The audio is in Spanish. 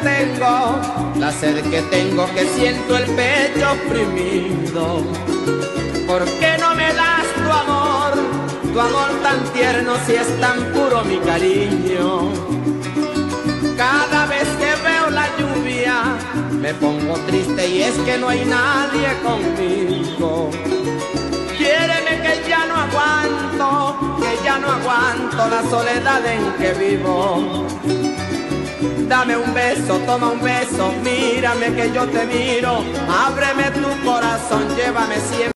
tengo, la sed que tengo, que siento el pecho oprimido. ¿Por qué no me das tu amor tan tierno, si es tan puro mi cariño? Cada vez que veo la lluvia me pongo triste y es que no hay nadie conmigo. Quiéreme que ya no aguanto la soledad en que vivo. Dame un beso, toma un beso, mírame que yo te miro, ábreme tu corazón, llévame siempre.